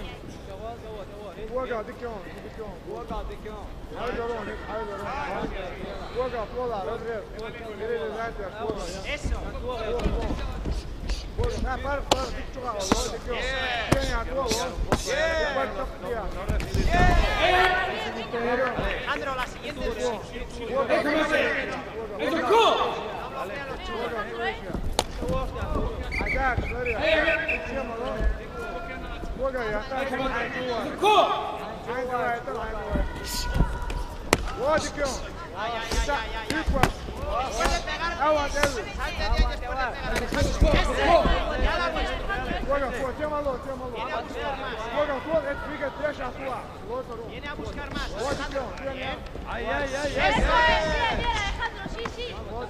多个得强，多个得强，还有这种，多个多了，这来点多了呀。Nah, para, dicho a lo de que tiene a todo. Alejandro, la siguiente. Viene a buscar más. Ay. Eso es, bien, Alejandro, sí.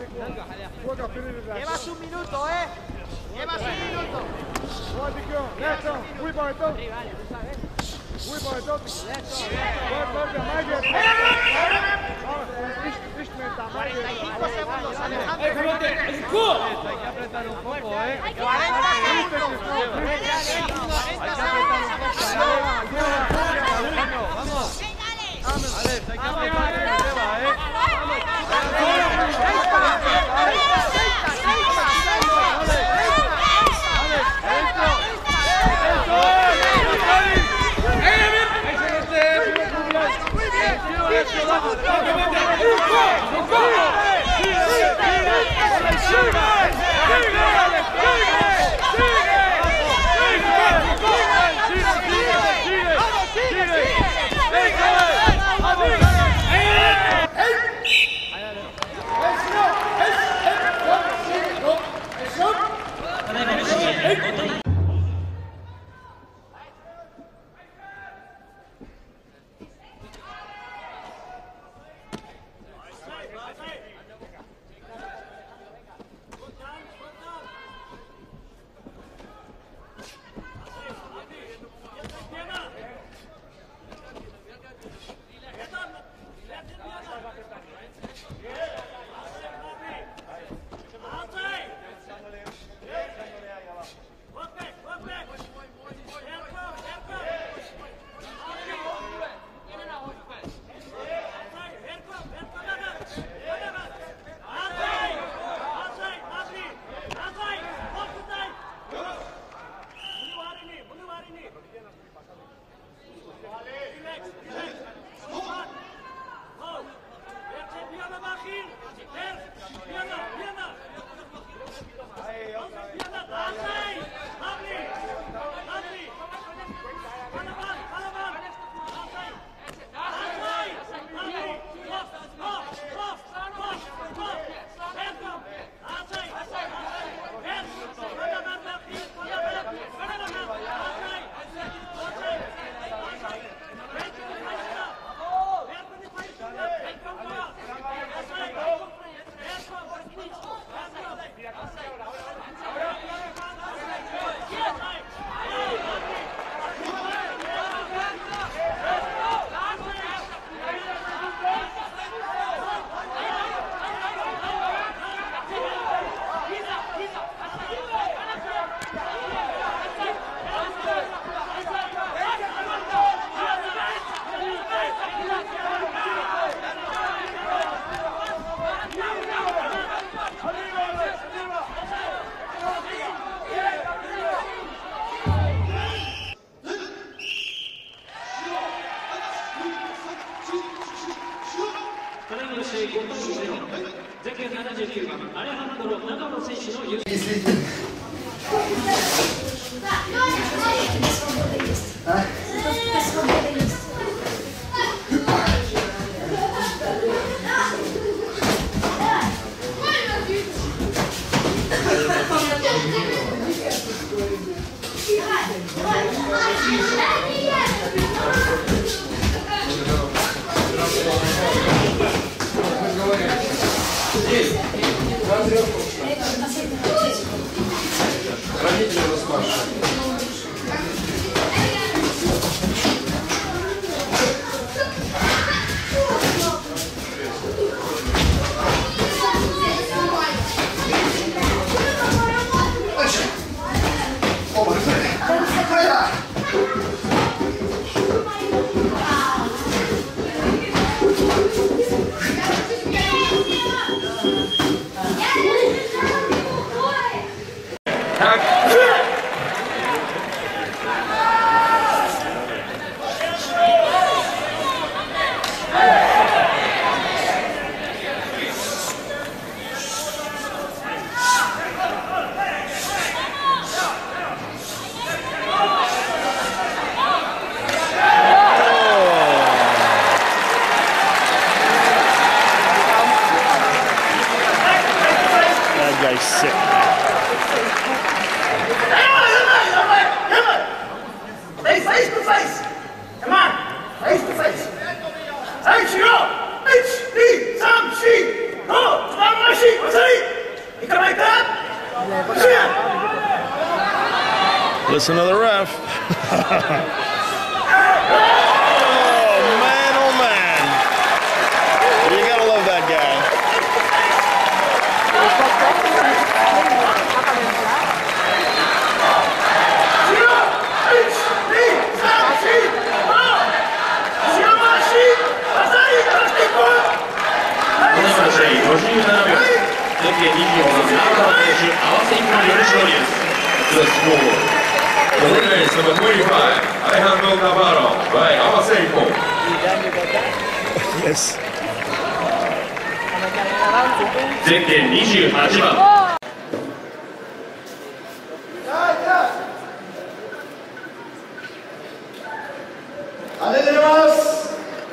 Llevas un minuto, ¿eh? Llevas un minuto. Segundos, Alejandro. Hay que apretar un poco, ¿eh? 40 segundos. Vamos. Alex, hay que apretar que se va, ¿eh? face to face. Come on, face to face. はい、終了。1、2、3、4、5、つまらなし、おさり。いかないか。 Listen to the ref. Oh man. You gotta love that guy. The score. Eliminates number 25, Alejandro Navarro by Amaseiko. Yes. ゼッケン28番。 ありがとうございます。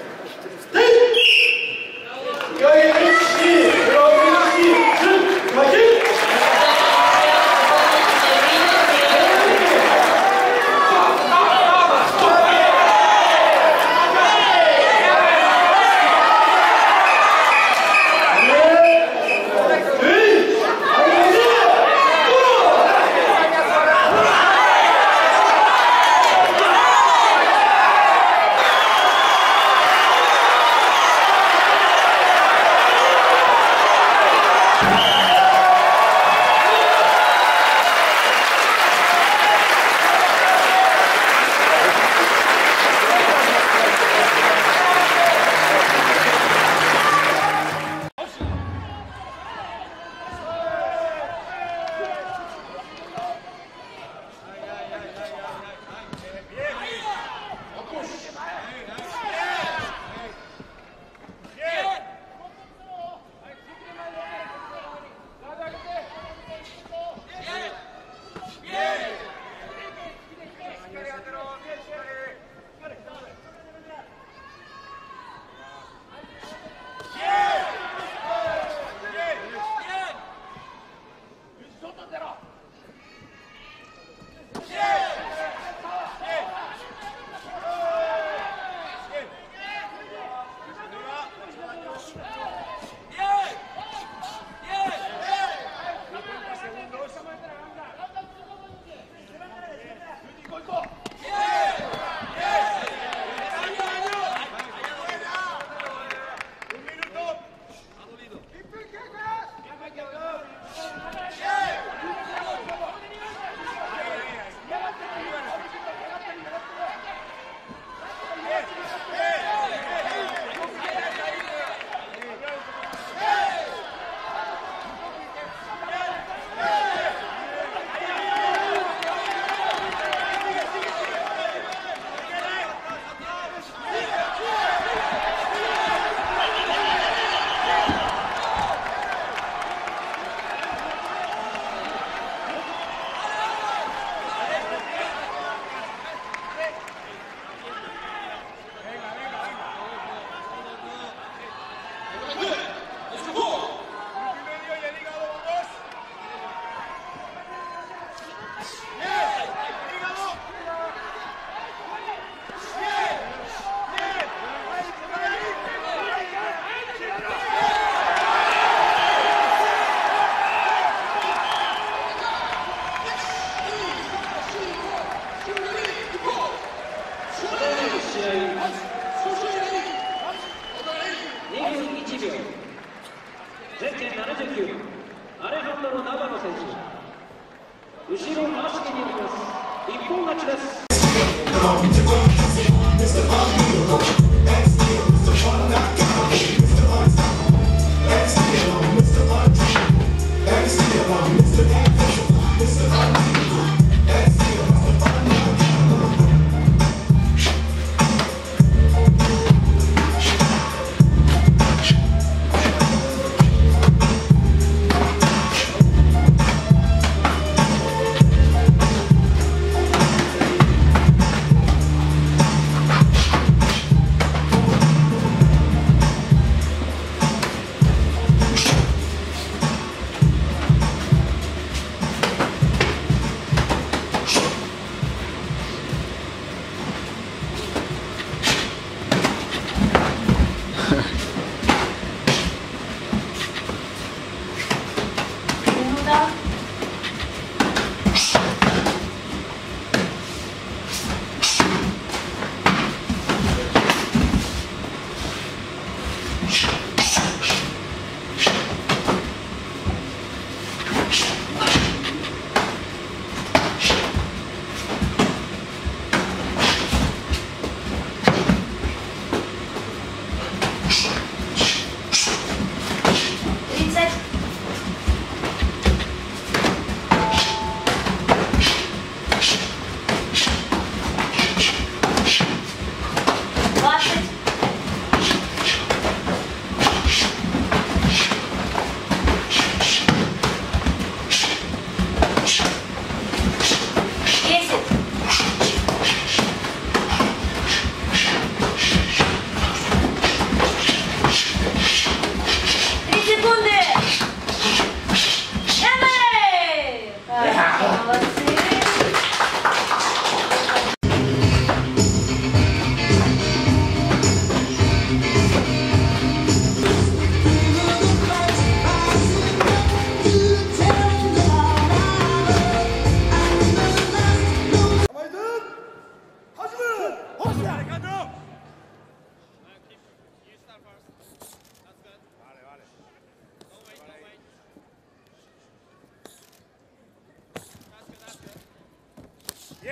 ゼッケン79、アレハンドロ・ナバロ選手、後ろ回し蹴りになります。一本勝ちです。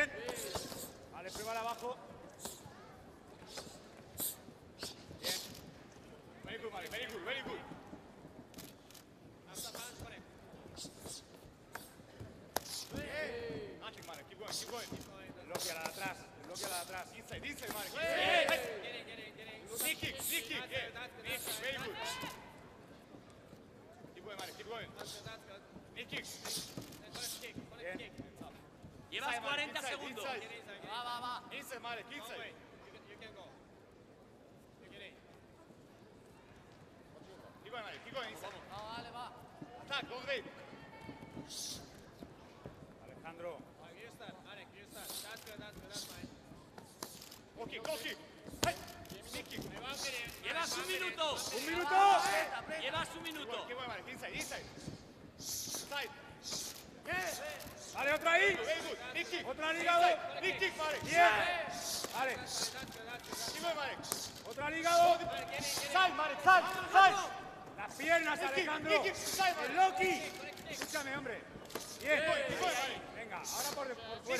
Bien. Vale, pruébala abajo. Bien. Very good, Marek. Very good, very good. Nothing, Marek. Keep going, keep going. Bloquea la de atrás. Bloquea la de atrás. Inside, inside, Marek. Knee kick, knee kick. Yeah. Knee kick, very good. Keep going, Marek. Keep going. Knee kick. Bien. Llevas 40 segundos. Va. Inside, Marek, inside. Keep going, Marek, keep going, inside. Vale, va. Attack, go great. Alejandro. Go kick, go kick. Hey, knee kick. Llevas un minuto. Un minuto. Llevas un minuto. Keep going, Marek, inside, inside. Inside. Vale, otra ahí. Very good. Knee kick. Otra al hígado. Knee kick, Marek. Bien. Vale. Keep going, Marek. Otra al hígado. Side, Marek, side, side. Las piernas, Alejandro. El Loki. Escúchame, hombre. Bien. Venga, ahora por fuera.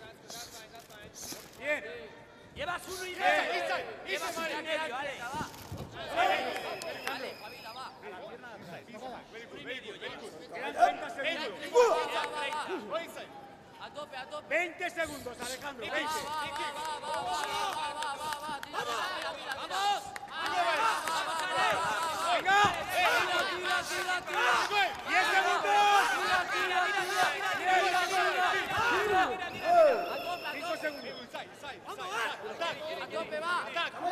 Bien. Llevas uno y medio. Llevas uno y medio, Ale. Dale, Javila, va. Very good, very good, very good. Quedan 30 segundos. Go inside. A tope. 20 segundos, Alejandro. 20. ¡Vamos! Venga. ¡Tira! 10 segundos. 5 segundos. ¡A tope, va!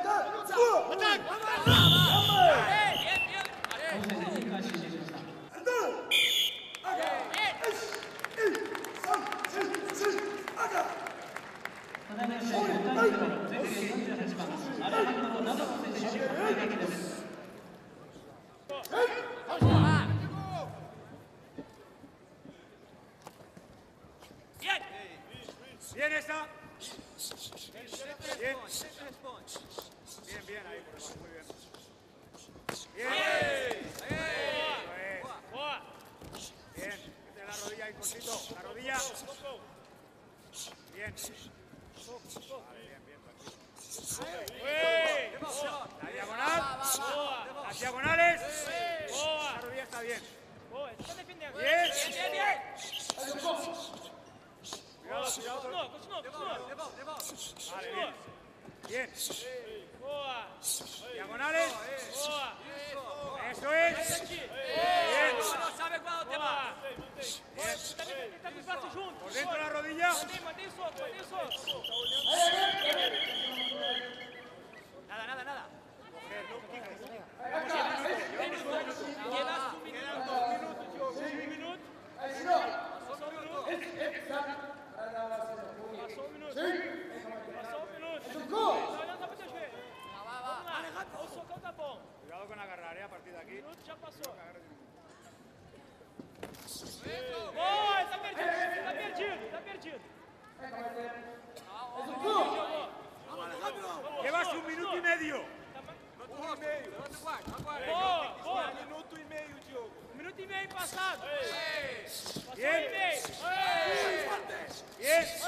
Bien esa. Bien. Bien, ahí por debajo, muy bien. Bien. Bien. Mete la rodilla ahí cortito. La rodilla. Bien. Vale, bien, tranquilo. La diagonal. Las diagonales. La rodilla está bien. Bien. Cuidado. Vale, bien. Bien. Diagonales. Eso es. Bien. No sabe cuándo te va. Por dentro de la rodilla. Nada. Cuidado con agarrar, a partir de aquí. Llevas 1 minuto y medio. Um minuto e meio passado. Bien. Bien. Bien.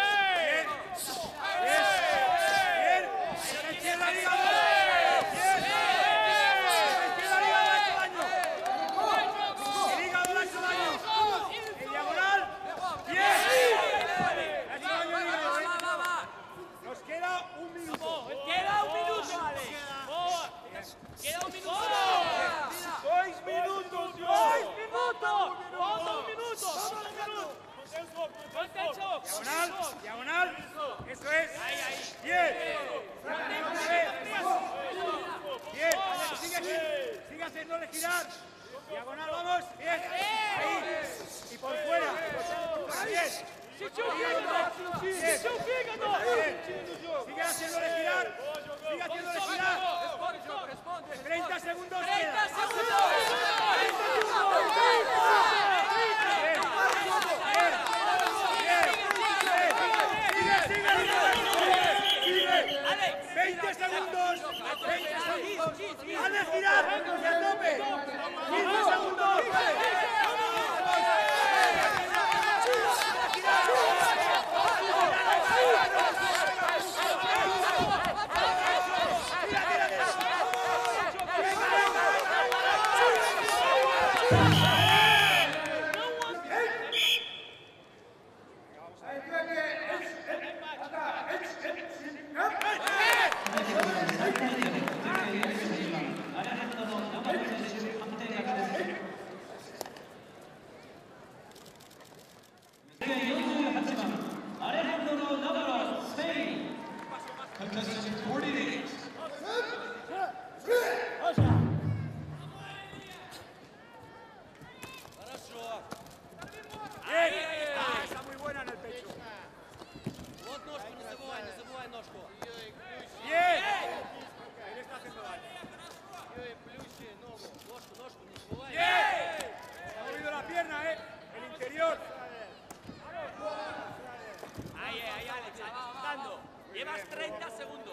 Izquierda al hígado. Bien. Izquierda al hígado le ha hecho daño. El hígado le ha hecho daño. En diagonal. Bien. Le ha hecho daño el hígado. Nos queda 1 minuto. Queda 1 minuto, Ale. Queda 1 minuto. 2 minutos. 2 minutos. Falta 1 minuto. Diagonal. Eso es. Bien. Bien. Sigue haciéndole girar. Diagonal, vamos. Bien. Ahí. Y por fuera. Bien. Sigue haciéndole girar. Sigue haciéndole girar. 30 segundos. 30 segundos. Sigue. 20 segundos. ¡Hazle girar! ¡Y a tope! 15 segundos. ¡Vamos! Esa muy buena en el pecho. Вот ножку, не забывай ножку. Bien. Él está haciendo daño. Плющи ногу, ножку, не забывай. Bien. Ha movido la pierna, el interior. Ahí, Alex, avanzando. Llevas 30 segundos.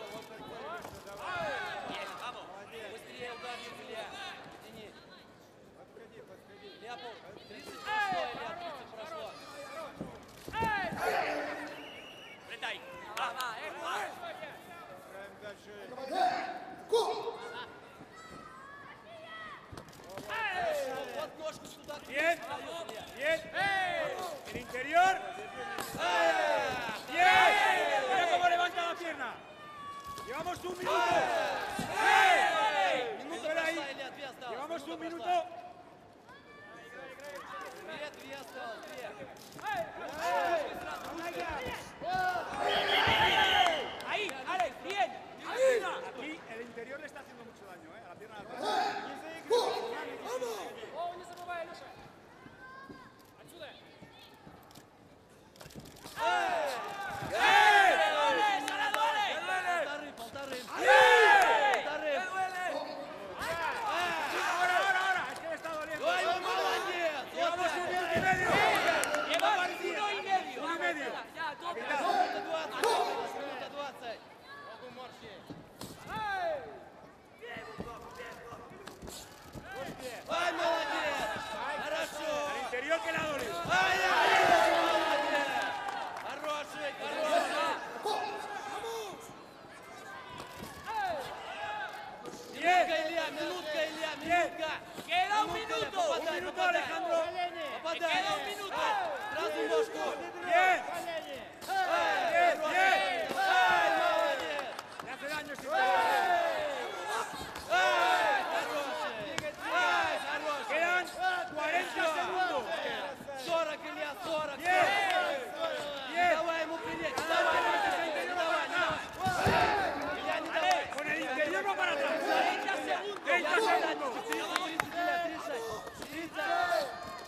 Bien, vamos. Быстрее удар, Илья. Тяни. Илья, 30 прошло, Илья, 30 прошло. Летай. Va. Вот ножку сюда. Bien. Bien. El interior. Bien. Mira cómo levanta la pierna. Llevamos un minuto. Минута Espera ahí. прошла, Илья, 2 осталось. Llevamos un Минута minuto. прошла. 2 осталось, 2. Ahí, Alex, bien. Aquí el interior le está haciendo mucho daño, a la pierna de atrás. Полторы. Ahora, es que le está doliendo. Ой, молодец! Llevamos un minuto y medio. Llevas 1 y medio. Uno y medio. Минута 20. Ногу морщи. Ай, молодец! Хорошо! Al interior que le ha dolido. Ай, молодец! Хороший! Bien. Минутка, Илья! Queda un minuto! Un minuto, Alejandro. Попадай! Queda un minuto! Сразу ножку! Bien. Bien! Ай, молодец! Le hace daño ese Ай, хороший! Ай, хороший! Quedan 40 segundos. 40, Илья, 40! Bien. Bien. Давай ему принять! Давай! Илья, не давай! Con el interior va para atrás. 30 segundos! 30 segundos. 30, Илья, 30!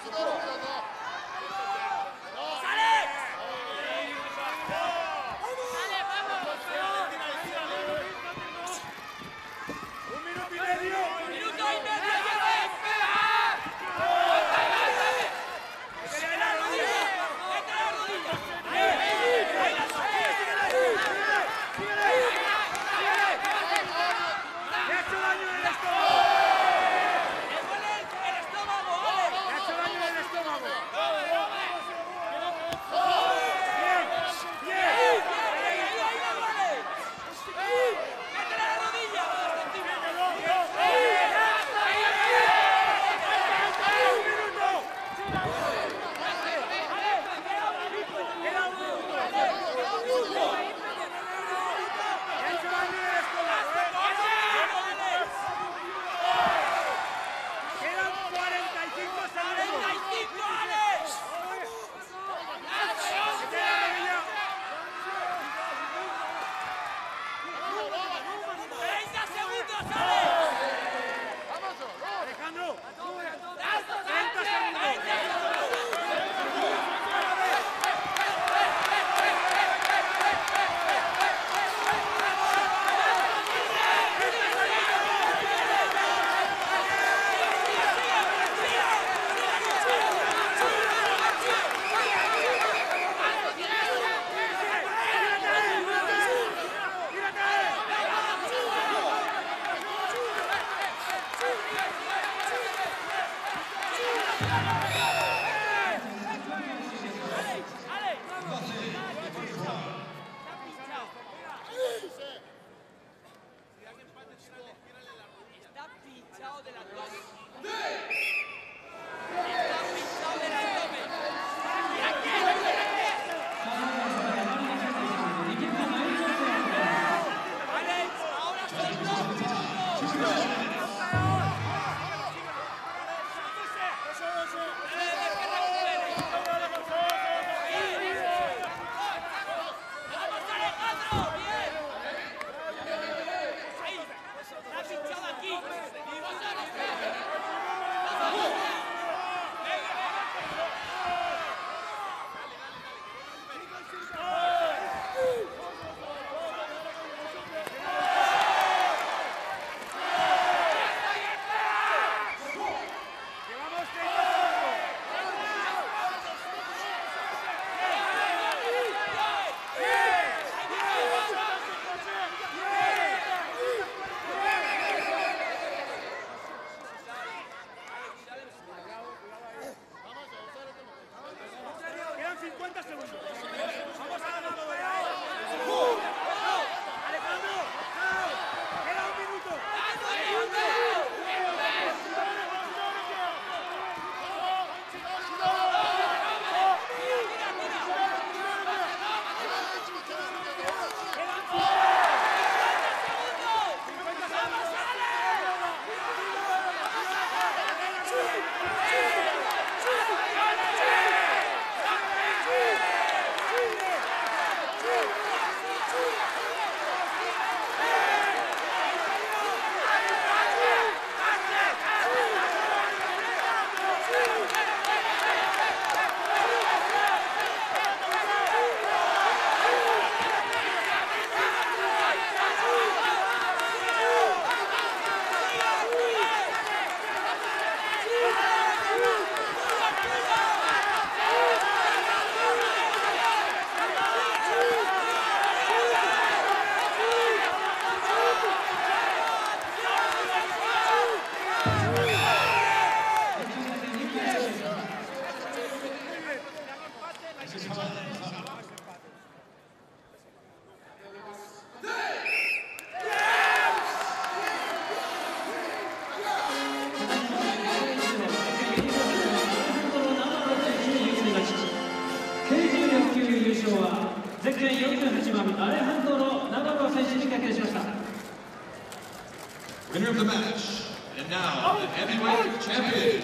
Winner of the match, and now the heavyweight champion,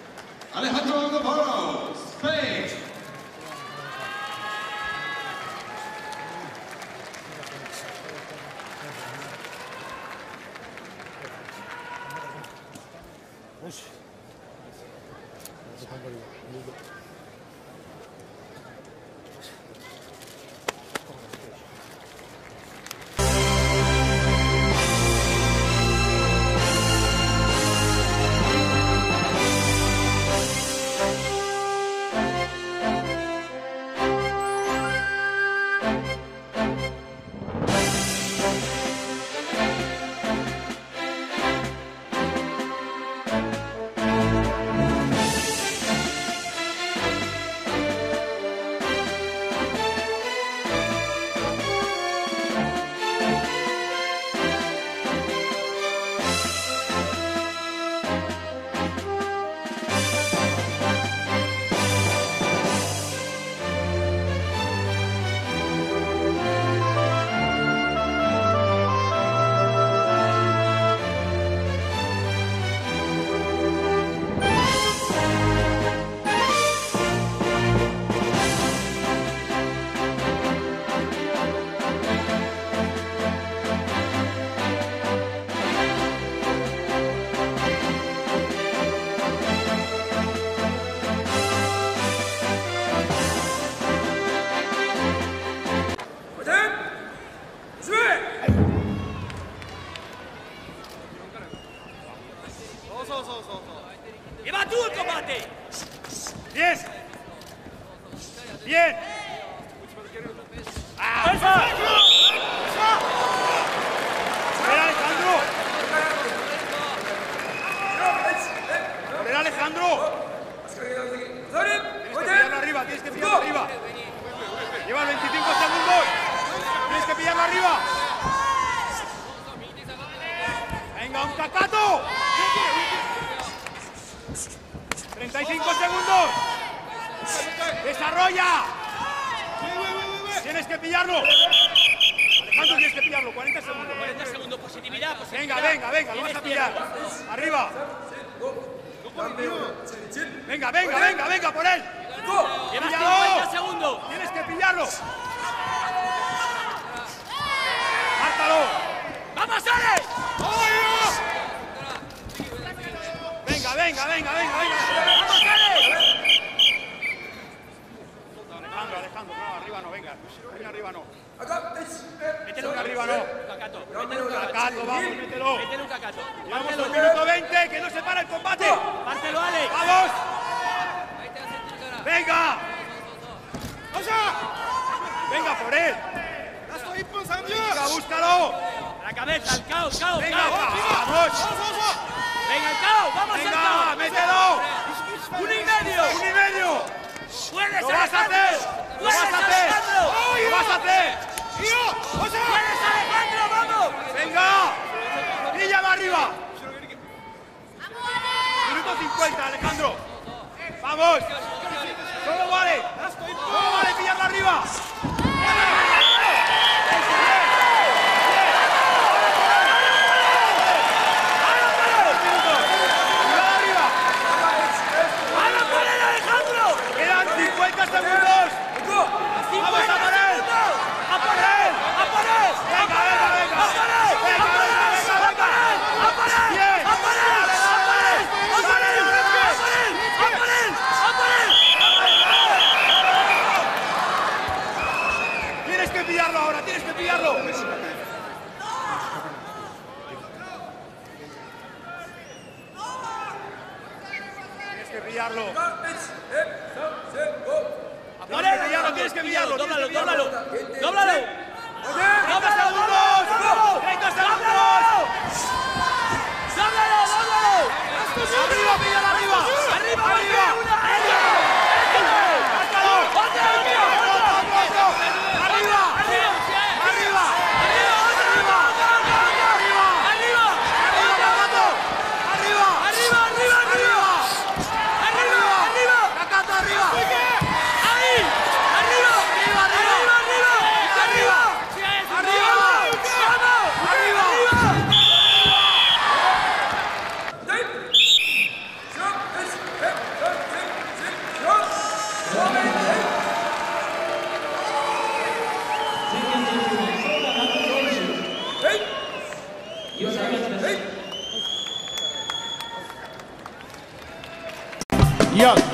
Alejandro Navarro, Spain. Uy. ¡Lleva tú el combate! ¡Bien! ¡Bien! ¡Ah! ¡Espera, Alejandro! ¡Espera, Alejandro! Tienes que pillarlo arriba, tienes que pillarlo arriba. Lleva 25 segundos. Tienes que pillarlo arriba. Venga, un cacato. 35 segundos. Desarrolla. Tienes que pillarlo. Alejandro, tienes que pillarlo. 40 segundos. 40 segundos, positividad, Venga, venga, venga, lo vas a pillar. Arriba. Venga, venga, venga, venga, por él. Llevas ¡Píllalo! 50 segundos. Tienes que pillarlo. ¡Mártalo! ¡Vamos, Ale! Venga, venga, venga, venga, venga. ¡Vamos, Ale! Alejandro, Alejandro, no, arriba no, venga. Venga, arriba no. Métele Venga, arriba no. Cacato. Métele un cacato. Cacato, vamos, mételo. Métele un cacato. Llevamos Pártelo. 1 minuto 20, que no se para el combate. Pártelo, Ale. ¡Vamos! ¡Venga! ¡Venga, por él! ¡Venga, búscalo! A la cabeza, al caos, caos, ¡Venga, caos. vamos! Venga, el caos, vamos al ¡Venga, caos. mételo! 1 y medio. ¡1 y medio! ¡Puedes, ¡Lo vas a hacer! ¡Lo vas a hacer! ¡Lo vas a hacer! ¡Puedes, Alejandro, vamos! ¡Venga! ¡Píllalo arriba! Minuto 50, Alejandro. ¡Vamos! ¡Solo vale! ¡Solo vale pillarlo arriba! ¡Vamos por él, Alejandro! ¡Quedan 50 segundos! ¡Vamos a por él! ¡A por él! ¡A por él! ¡Venga, venga, venga! ¡A por él! ¡Venga, ¡A por él! venga, venga, venga! ¡A por él! ¡Bien! ¡A por él! ¡A por él! ¡A por él! ¡A por él! ¡A por él! ¡Tienes que pillarlo ahora! ¡Tienes que pillarlo! ¡Tienes que pillarlo! ¡A por él! Tienes que pillarlo! ¡Dóblalo, dóblalo! ¡Dóblalo! 30 segundos! 30 segundos! ¡Dóblalo, dóblalo! ¡Arriba, píllalo arriba! ¡Arriba, ¡Arriba! arriba! ¡Márcalo! ¡Otro! ¡Arriba! ¡Arriba! ¡Arriba! ¡Arriba! ¡Arriba! ¡Cacato! ¡Arriba! ¡Arriba, arriba, arriba! ¡Arriba! ¡Cacato, arriba! ¡Ahí! ¡Arriba! ¡Arriba, arriba! ¡Arriba! ¡Arriba! ¡Vamos! ¡Arriba! Young.